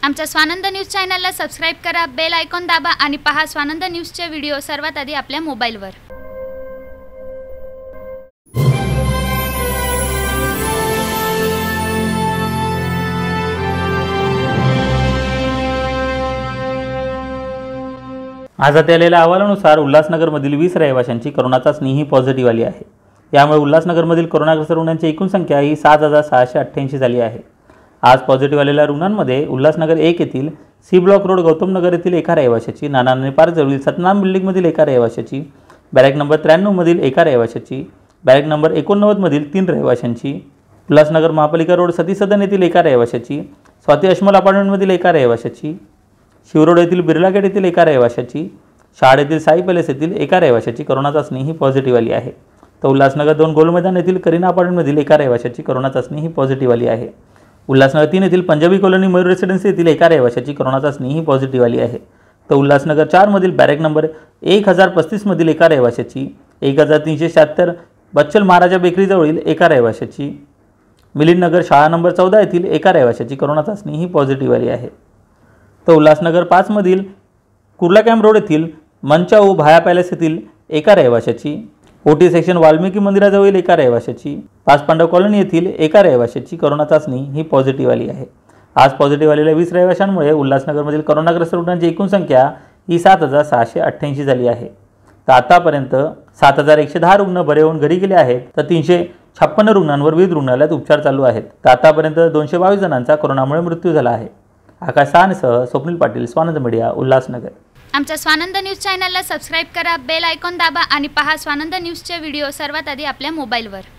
आमच्या स्वानंद न्यूज चॅनलला सबस्क्राईब करा, बेल आयकॉन दाबा आणि पहा स्वानंद न्यूजचे व्हिडिओ सर्वात आधी आपल्या मोबाईलवर। आज आलेल्या अहवालानुसार उल्हासनगरमधील 20 रहिवाशांची कोरोना चाचणी ही पॉझिटिव्ह आली आहे। यामुळे उल्हासनगरमधील कोरोनाग्रस्त रुग्णांची एकूण संख्या ही 7688 झाली आहे। आज पॉझिटिव्ह आलेल्या रुग्णांमध्ये उल्हासनगर 1 येथील C block road Gautam Nagar येथील एका रहिवाशाची, नानाने पार्क जवळील सतनाम बिल्डिंगमधील एका रहिवाशाची, बॅरेक नंबर 93 मधील एका रहिवाशाची, बॅरेक नंबर 89 मधील 3 रहिवाशांची, उल्हासनगर महापालिका रोड सती सदन येथील एका रहिवाशाची, स्वाती अश्मल अपार्टमेंटमधील एका रहिवाशाची, शिवरोड येथील बिर्ला गेट येथील एका रहिवाशाची, शाळ येथील साई पॅलेस येथील एका रहिवाशाची कोरोना चाचणी ही पॉझिटिव्ह आली आहे। तर उल्हासनगर 2 गोल मैदान येथील करीना अपार्टमेंटमधील एका रहिवाशाची कोरोना चाचणी ही पॉझिटिव्ह आली आहे। उल्हासनगर 3 येथील पंजाबी कॉलनी मयूर रेसिडेन्सी येथील एका रहिवाशाची कोरोना चाचणी ही पॉझिटिव्ह आली आहे। तर उल्हासनगर 4 मधील बॅरेक नंबर 1035 मधील एका रहिवाशाची, 1376 बच्चल महाराजा बेकरी जवळील एका रहिवाशाची, मिलिंद नगर शाळा नंबर 14 येथील एका रहिवाशाची कोरोना चाचणी ही पॉझिटिव्ह आली आहे। तर उल्हासनगर 5 मधील कुर्ला कॅम्प रोड येथील मंचाऊ भाया पॅलेस येथील एका रहिवाशाची, ओटी सेक्शन वाल्मिकी मंदिराजवळील एका रहिवाशाची, 5 पांडव कॉलनी येथील एका रहिवाशाची कोरोना चाचणी ही पॉझिटिव्ह आली आहे। आज पॉझिटिव्ह आलेल्या 20 रहिवाशांमुळे उल्हासनगरमधील कोरोनाग्रस्त रुग्णांची एकूण संख्या ही 7688 झाली आहे। तर आतापर्यंत 7110 रुग्ण बरे होऊन घरी गेले आहेत। तर 356 रुग्णांवर विविध रुग्णालयात उपचार चालू आहेत। तर आतापर्यंत 222 जणांचा कोरोनामुळे मृत्यू झाला आहे। आकाश साहनेसह स्वप्नील पाटील, स्वानंद मीडिया, उल्हासनगर। आमच्या स्वानंद न्यूज चॅनलला सबस्क्राईब करा, बेल आयकॉन दाबा आणि पहा स्वानंद न्यूजचे व्हिडिओ सर्वात आधी आपल्या मोबाईलवर।